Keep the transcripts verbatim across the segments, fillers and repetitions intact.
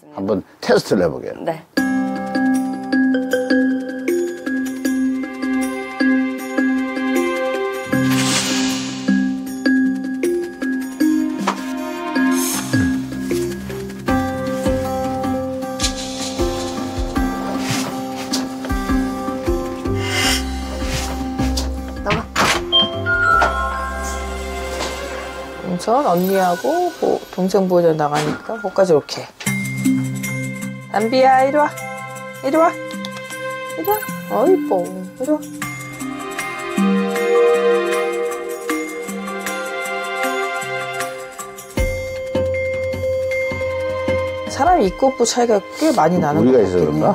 알겠습니다. 한번 테스트를 해보게요. 네. 우선 언니하고 뭐 동생 보자 나가니까 거기까지 이렇게. 담비야 이리 와, 이리 와, 이리 와. 어이뻐, 이리 와. 사람 입구부 차이가 꽤 많이 나는 것 우리가 같긴 있어 그런가?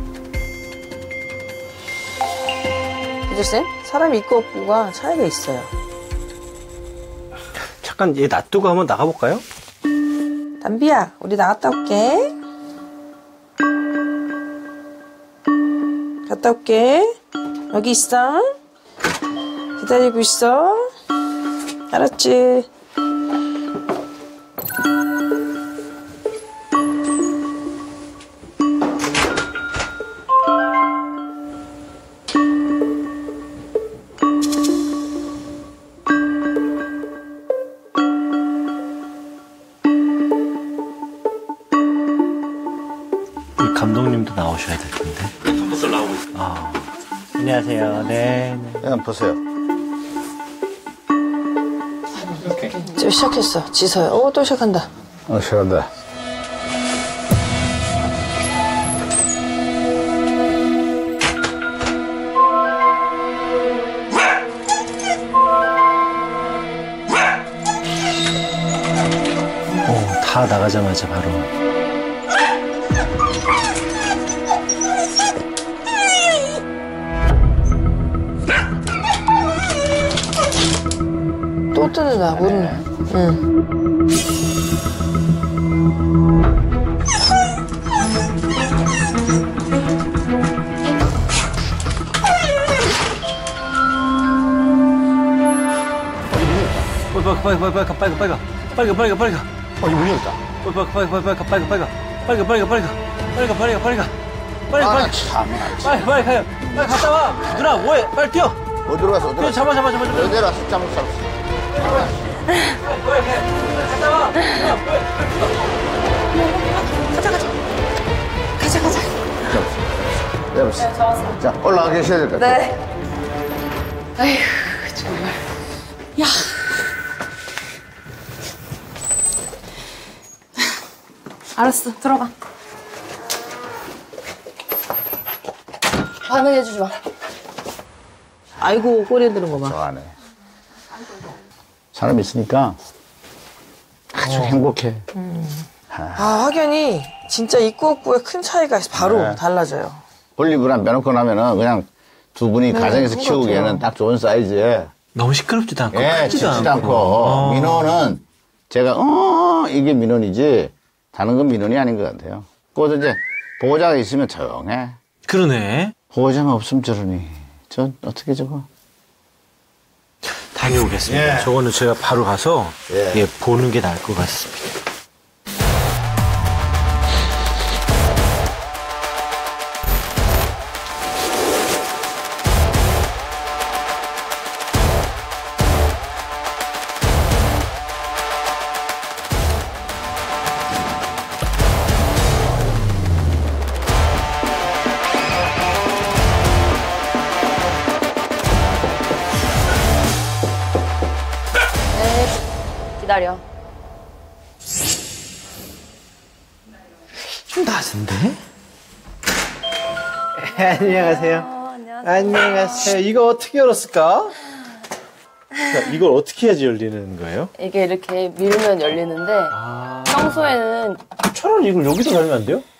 그죠 쌤? 사람 입구부가 차이가 있어요. 잠깐 얘 놔두고 한번 나가볼까요? 담비야, 우리 나갔다 올게. 갔다 올게. 여기 있어. 기다리고 있어. 알았지? 감독님도 나오셔야 될 텐데. 감독도 나오고 있어요. 아, 안녕하세요. 네. 네. 그냥 보세요. 지금 시작했어. 지서야. 어, 또 시작한다. 어, 시작한다. 어, 다 나가자마자 바로. 또 뜨는다, 문. 응. 빨리 빨리 빨리 빨리 빨리 빨리 빨리 빨리 빨리 빨리 가. 어, 이 문이 열렸다. 빨리 빨리 빨리 빨리 빨리 빨리 빨리 빨리 빨리 빨리 빨리 빨리 가. 빨리 가 빨리 가 빨리 가. 빨리 아, 빨리 참. 빨리 빨리 가요. 빨리 갔다 와. 누나 뭐해? 빨리 뛰어. 어디로 갔어? 어디로 뛰어 갔어? 잡아 잡아 잡아 잡아. 내려라, 숫자 못 잡았어. 갔다 와. 가자, 가자. 가자, 가자. 내려보세요. 네, 잡았어. 자, 올라가 계셔야 될 것 같아요. 네. 아휴, 정말. 야. 알았어, 들어가. 반응해주지 마. 아이고, 꼬리 흔드는 거 봐. 저 안에. 사람 있으니까 아주 행복해. 아, 확연히 진짜 입구옥부에 큰 차이가 있어. 바로 네. 달라져요. 볼리브란 빼놓고 나면은 그냥 두 분이 네, 가정에서 그런 것 키우기에는 같아요. 딱 좋은 사이즈에. 너무 시끄럽지도 않고 예, 크지도 짖지도 않고. 어. 민호는 제가, 어, 이게 민호이지, 다른 건 민호이 아닌 것 같아요. 그것도 이제, 보호자가 있으면 조용해. 그러네. 보호자가 없으면 저러니. 전 어떻게 저거. 다녀오겠습니다. 예. 저거는 제가 바로 가서 예. 예, 보는 게 나을 것 같습니다. 기다려. 좀 낮은데? 안녕하세요. 어, 안녕하세요. 안녕하세요. 이거 어떻게 열었을까? 자, 이걸 어떻게 해야지 열리는 거예요? 이게 이렇게 밀면 열리는데 아. 평소에는 차라리 이걸 여기다 달면 안 돼요?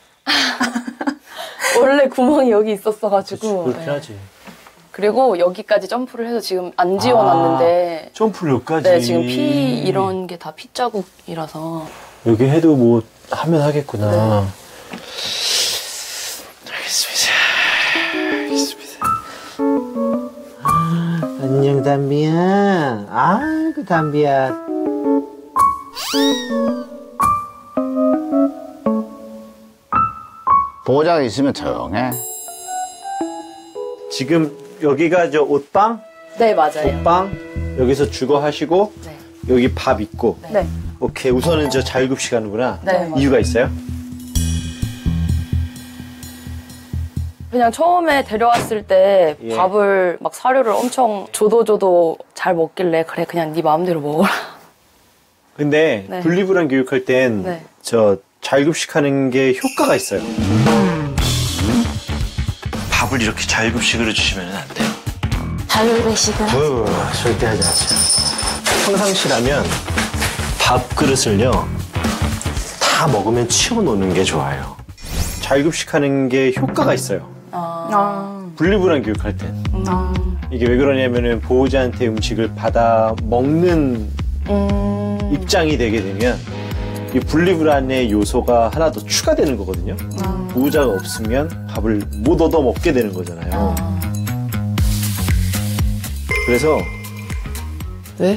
원래 구멍이 여기 있었어가지고 그렇긴 네. 하지. 그리고 여기까지 점프를 해서 지금 안 지워놨는데 점프를 여기까지. 네, 지금 피 이런 게 다 피 자국이라서 여기 해도 뭐 하면 하겠구나. 네. 알겠습니다. 알겠습니다. 아, 안녕 담비야. 아이고 담비야. 보호자가 있으면 조용해. 지금 여기가 저 옷방? 네, 맞아요. 옷방? 여기서 주거 하시고 네. 여기 밥 있고. 네. 오케이. 우선은 저 자율급식 하는구나. 네, 이유가 있어요? 그냥 처음에 데려왔을 때 예. 밥을 막 사료를 엄청 줘도 줘도 잘 먹길래 그래 그냥 네 마음대로 먹어라. 근데 네. 분리불안 교육할 땐 네. 저 자율급식 하는 게 효과가 있어요. 밥을 이렇게 자율급식으로 주시면 안 돼요. 자율배식은 어, 절대 하지 마세요. 평상시라면 밥그릇을요 다 먹으면 치워놓는 게 좋아요. 자율급식 하는 게 효과가 있어요. 아. 분리불안 교육할 땐. 아. 이게 왜 그러냐면은 보호자한테 음식을 받아 먹는 음. 입장이 되게 되면 이 분리불안의 요소가 하나 더 추가되는 거거든요. 아. 보호자가 없으면 밥을 못 얻어 먹게 되는 거잖아요. 아. 그래서 왜?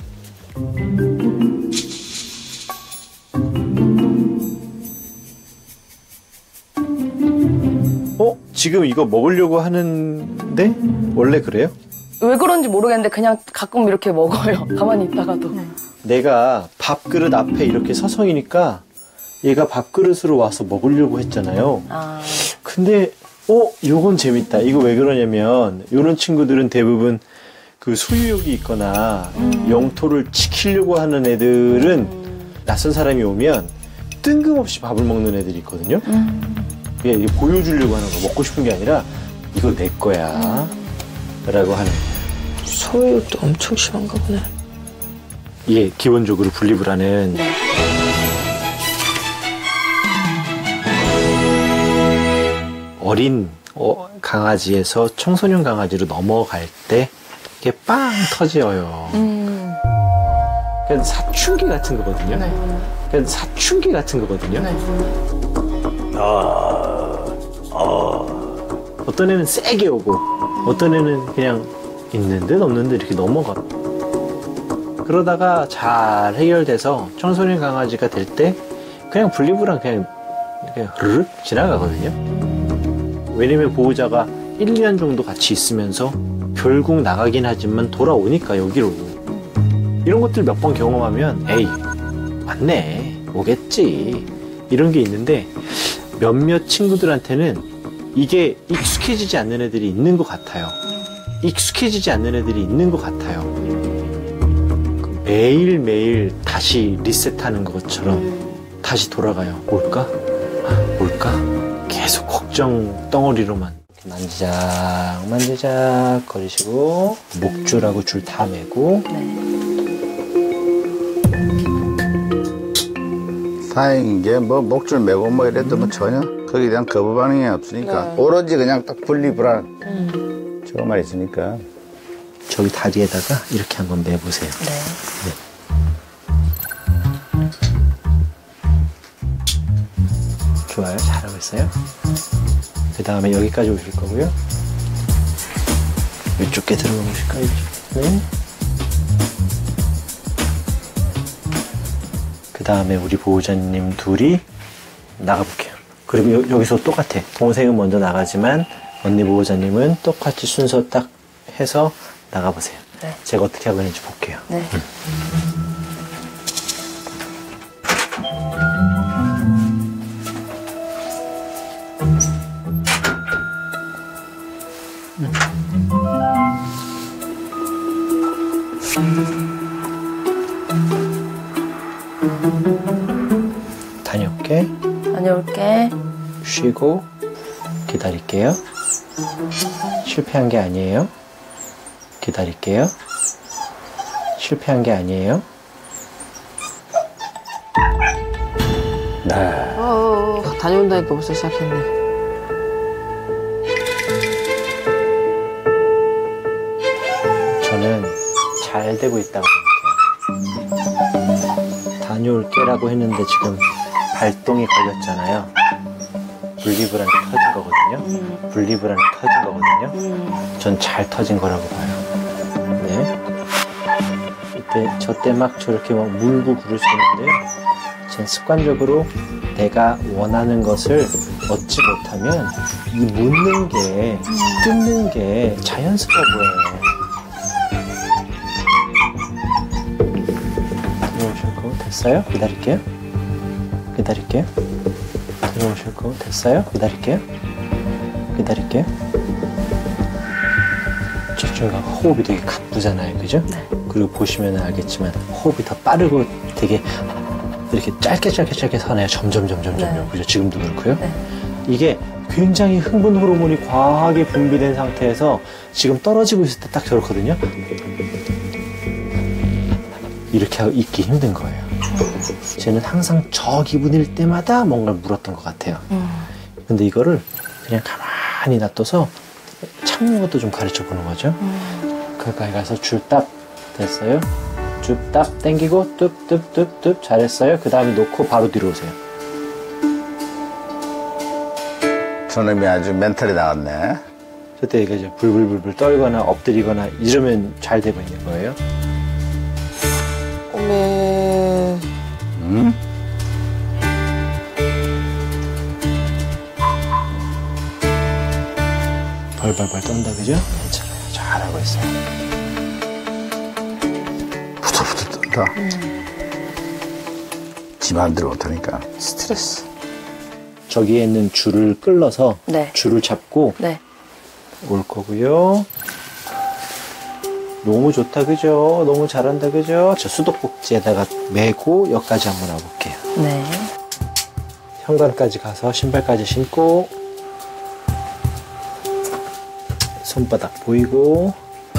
어? 지금 이거 먹으려고 하는데 원래 그래요? 왜 그런지 모르겠는데 그냥 가끔 이렇게 먹어요. 가만히 있다가도. 내가 밥그릇 앞에 이렇게 서성이니까 얘가 밥그릇으로 와서 먹으려고 했잖아요. 아. 근데 어? 요건 재밌다. 이거 왜 그러냐면 요런 친구들은 대부분 그 소유욕이 있거나 영토를 지키려고 하는 애들은 낯선 사람이 오면 뜬금없이 밥을 먹는 애들이 있거든요. 그게 이게 보여주려고 하는 거, 먹고 싶은 게 아니라 이거 내 거야 라고 하는. 소유욕도 엄청 심한가 보네. 이게 기본적으로 분리불안은 어린 어, 강아지에서 청소년 강아지로 넘어갈 때 이게 빵 터져요. 음. 그냥 사춘기 같은 거거든요. 네. 그냥 사춘기 같은 거거든요. 네. 아, 아. 어떤 애는 세게 오고 어떤 애는 그냥 있는 듯 없는 듯 이렇게 넘어가. 그러다가 잘 해결돼서 청소년 강아지가 될 때 그냥 분리불안 그냥 이렇게 흐르륵 지나가거든요. 왜냐면 보호자가 일, 이 년 정도 같이 있으면서 결국 나가긴 하지만 돌아오니까 여기로. 이런 것들 몇 번 경험하면 에이 맞네 오겠지 이런 게 있는데 몇몇 친구들한테는 이게 익숙해지지 않는 애들이 있는 것 같아요. 익숙해지지 않는 애들이 있는 것 같아요. 매일매일 다시 리셋하는 것처럼 다시 돌아가요. 뭘까? 뭘까? 계속 걱정 덩어리로만 만지작 만지작 거리시고 목줄하고 줄 다 매고. 다행인 게 뭐 목줄 매고 뭐 이래도 뭐 전혀 거기에 대한 거부 반응이 없으니까 오로지 그냥 딱 분리불안 음. 저거만 있으니까. 저기 다리에다가 이렇게 한번 매보세요. 네. 좋아요. 잘하고 있어요. 그 다음에 여기까지 오실 거고요. 이쪽에 들어가 보실까요? 네. 그 다음에 우리 보호자님 둘이 나가볼게요. 그리고 여, 여기서 똑같아. 동생은 먼저 나가지만 언니 보호자님은 똑같이 순서 딱 해서 나가보세요. 네. 제가 어떻게 하고 있는지 볼게요. 네. 다녀올게. 다녀올게. 쉬고 기다릴게요. 실패한 게 아니에요. 기다릴게요. 실패한 게 아니에요. 네. 어, 다녀온다니까 벌써 시작했네. 저는 잘 되고 있다고 생각해요. 다녀올게라고 했는데 지금 발동이 걸렸잖아요. 분리불안이 터진 거거든요. 분리불안이 터진 거거든요. 전 잘 터진 거라고 봐요. 네. 이때 저 때 막 저렇게 막 물고 그럴 수 있는데요. 전 습관적으로 내가 원하는 것을 얻지 못하면 이 묻는 게, 뜯는 게 자연스러워 보여요. 들어오실 거 됐어요? 기다릴게요. 기다릴게요. 들어오실 거 됐어요? 기다릴게요. 기다릴게요. 저쪽가 호흡이 되게 가쁘잖아요, 그죠? 네. 그리고 보시면 알겠지만 호흡이 더 빠르고 되게 이렇게 짧게 짧게 짧게 사네요. 점점 점점 점점. 네. 그죠? 지금도 그렇고요. 네. 이게 굉장히 흥분 호르몬이 과하게 분비된 상태에서 지금 떨어지고 있을 때 딱 저렇거든요. 이렇게 있기 힘든 거예요. 쟤는 항상 저 기분일 때마다 뭔가를 물었던 것 같아요. 음. 근데 이거를 그냥 가만히 놔둬서 참는 것도 좀 가르쳐 보는 거죠. 음. 가까이 가서 줄 딱 됐어요. 줄 딱 당기고 뚝뚝뚝뚝 잘했어요. 그 다음에 놓고 바로 뒤로 오세요. 저놈이 아주 멘탈이 나갔네. 저때 이제 불불불불 떨거나 엎드리거나 이러면 잘 되고 있는 거예요. 어메. 응? 벌벌벌 떤다, 그죠? 괜찮아요. 잘하고 있어요. 부들부들 떤다. 지 마음대로 못하니까. 스트레스. 저기에 있는 줄을 끌어서 네. 줄을 잡고 네. 올 거고요. 너무 좋다, 그죠? 너무 잘한다, 그죠? 저 수도꼭지에다가 메고 여기까지 한번 와볼게요. 네. 현관까지 가서 신발까지 신고 손바닥 보이고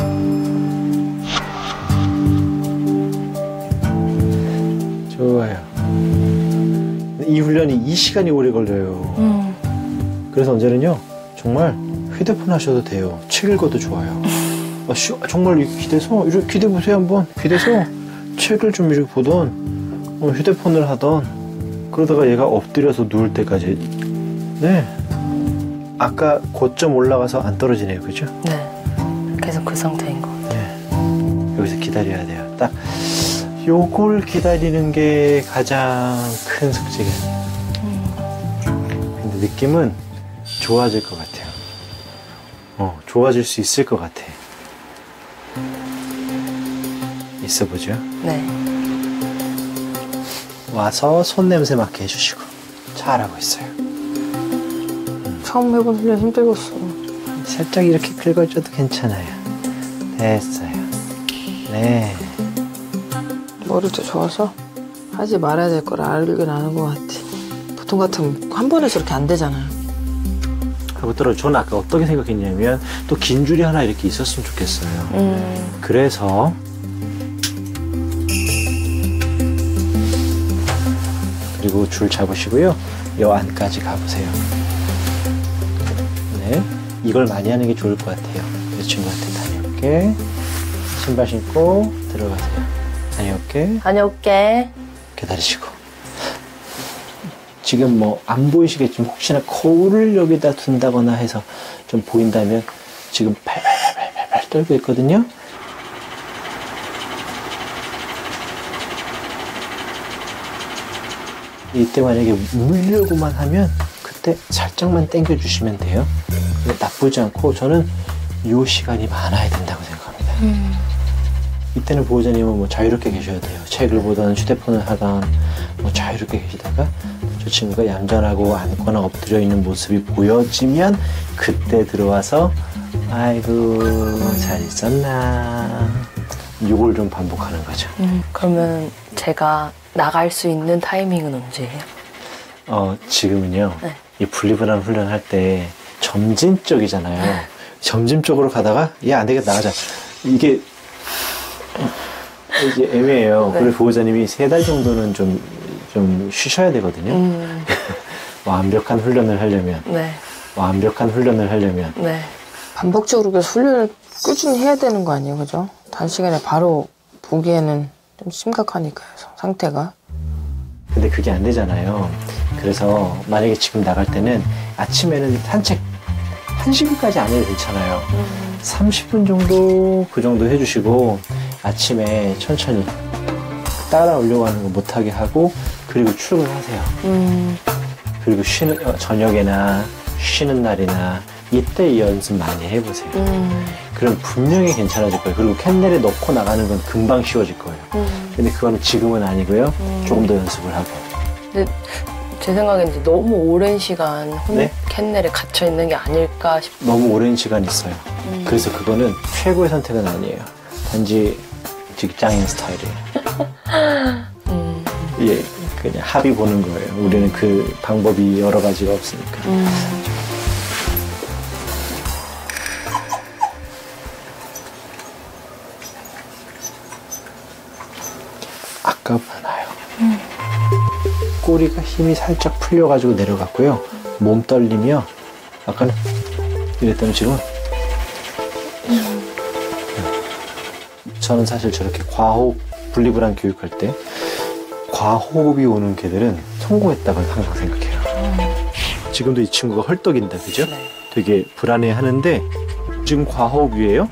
좋아요. 이 훈련이 이 시간이 오래 걸려요. 음. 그래서 언제는요 정말 휴대폰 하셔도 돼요. 책 읽어도 좋아요. 아, 쉬, 정말 기대서 이렇게 기대 보세요. 한번 기대서 책을 좀 이렇게 보던 어, 휴대폰을 하던 그러다가 얘가 엎드려서 누울 때까지. 네, 아까 고점 올라가서 안 떨어지네요, 그죠? 네. 계속 그 상태인 것 같아요. 네. 여기서 기다려야 돼요. 딱 요걸 기다리는 게 가장 큰 숙제거든요. 근데 느낌은 좋아질 것 같아요. 어, 좋아질 수 있을 것 같아. 있어 보죠. 네. 와서 손 냄새 맡게 해주시고 잘하고 있어요. 처음 해본 훈련 힘들었어. 살짝 이렇게 긁어줘도 괜찮아요. 됐어요. 네. 머리도 좋아서 하지 말아야 될 걸 알긴 아는 것 같아. 보통 같으면 한 번에 저렇게 안 되잖아요. 하고 떨어. 저는 아까 어떻게 생각했냐면 또 긴 줄이 하나 이렇게 있었으면 좋겠어요. 음. 그래서 그리고 줄 잡으시고요. 여 안까지 가보세요. 네, 이걸 많이 하는 게 좋을 것 같아요. 이 친구한테 다녀올게. 신발 신고 들어가세요. 다녀올게. 다녀올게. 기다리시고. 지금 뭐 안 보이시겠지만 혹시나 거울을 여기다 둔다거나 해서 좀 보인다면 지금 팔팔팔팔팔 떨고 있거든요. 이때 만약에 물려고만 하면 그때 살짝만 당겨 주시면 돼요. 나쁘지 않고 저는 이 시간이 많아야 된다고 생각합니다. 음. 이때는 보호자님은 뭐 자유롭게 계셔야 돼요. 책을 보던 휴대폰을 하던 뭐 자유롭게 계시다가 저 친구가 얌전하고 앉거나 엎드려 있는 모습이 보여지면 그때 들어와서 아이고 잘 있었나 이걸 좀 반복하는 거죠. 음. 그러면 제가 나갈 수 있는 타이밍은 언제예요? 어 지금은요. 네. 이 분리불안 훈련할 때 점진 쪽이잖아요. 점진 쪽으로 가다가 얘 안 되겠다 나가자. 이게 이게 애매해요. 네. 그래서 보호자님이 세 달 정도는 좀, 좀 쉬셔야 되거든요. 음. 완벽한 훈련을 하려면, 네. 완벽한 훈련을 하려면. 네. 반복적으로 계속 훈련을 꾸준히 해야 되는 거 아니에요, 그죠? 단시간에 바로 보기에는 좀 심각하니까요, 상태가. 근데 그게 안 되잖아요. 그래서 만약에 지금 나갈 때는 아침에는 산책 한 시간까지 안 해도 괜찮아요. 음. 삼십 분 정도 그 정도 해주시고 아침에 천천히 따라오려고 하는 거 못하게 하고 그리고 출근하세요. 음. 그리고 쉬는 어, 저녁에나 쉬는 날이나 이때 연습 많이 해보세요. 음. 그럼 분명히 괜찮아질 거예요. 그리고 캔넬에 넣고 나가는 건 금방 쉬워질 거예요. 음. 근데 그거는 지금은 아니고요. 음. 조금 더 연습을 하고. 근데 제 생각엔 이제 너무 오랜 시간 혼- 네? 캔넬에 gat혀 있는 게 아닐까 싶. 너무 오랜 시간 있어요. 음. 그래서 그거는 최고의 선택은 아니에요. 단지 직장인 스타일이에요. 음. 예, 그냥 합의 보는 거예요. 우리는 그 방법이 여러 가지가 없으니까. 음. 아까보나요. 음. 꼬리가 힘이 살짝 풀려가지고 내려갔고요. 몸 떨리며 아까는 이랬더니 지금 음. 저는 사실 저렇게 과호흡 분리불안 교육할 때 과호흡이 오는 개들은 성공했다고 항상 생각해요. 음. 지금도 이 친구가 헐떡인다, 그죠? 네. 되게 불안해 하는데 지금 과호흡이에요?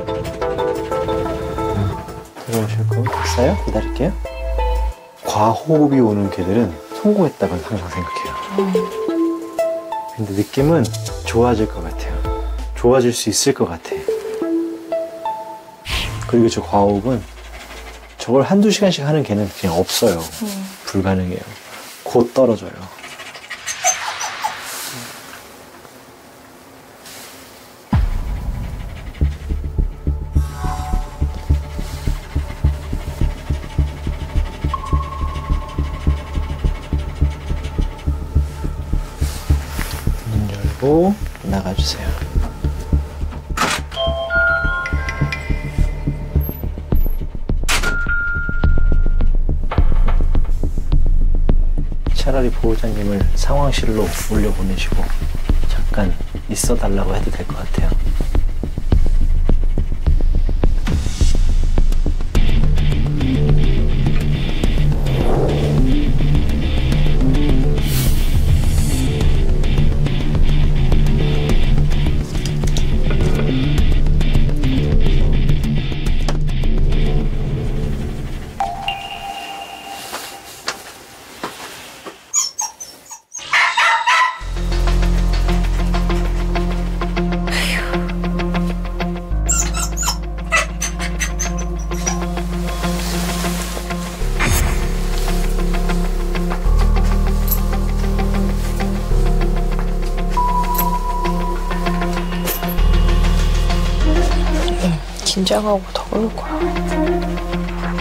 들어오실 거 됐어요? 기다릴게요. 과호흡이 오는 개들은 성공했다고 항상 생각해요. 근데 느낌은 좋아질 것 같아요. 좋아질 수 있을 것 같아. 그리고 저 과호흡은 저걸 한두 시간씩 하는 개는 그냥 없어요. 음. 불가능해요. 곧 떨어져요. 문 열고 나가주세요. 차라리 보호자님을 상황실로 올려보내시고 잠깐 있어달라고 해도 될 것 같아요. 긴장하고 더 그럴 거야.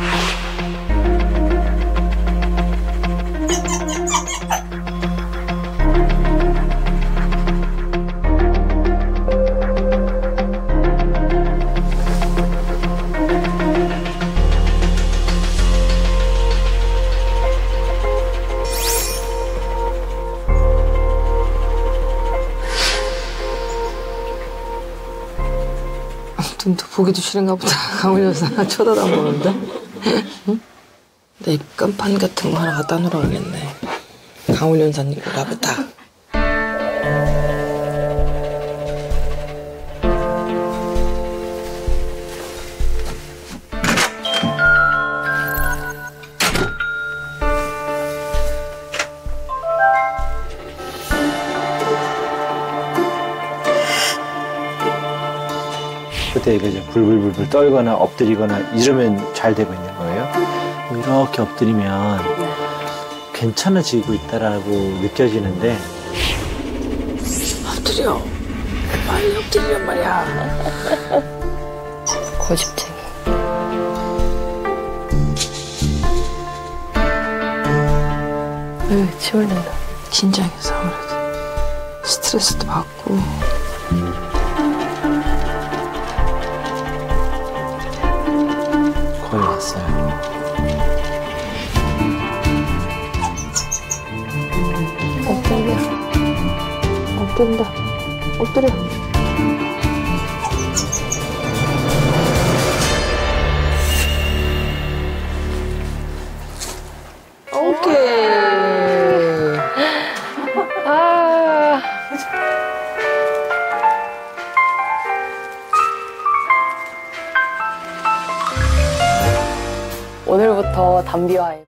눈도 보기도 싫은가 보다. 강훈 여사 쳐다도 안 보는데? 응? 내 입간판 같은 거 하나 갖다 놓으라 그랬네. 강훈 여사님 거가 보다. 그때 이제 불불불불 떨거나 엎드리거나 이러면 잘 되고 있는 거예요. 이렇게 엎드리면 괜찮아지고 있다라고 느껴지는데 엎드려. 빨리 엎드리란 말이야. 고집쟁이. 으, 치 흘린다. 긴장해서 아무래도. 스트레스도 받고. 거의 왔어요. 엎드려. 엎드린다. 엎드려. 오케이. 아. 오늘부터 담비와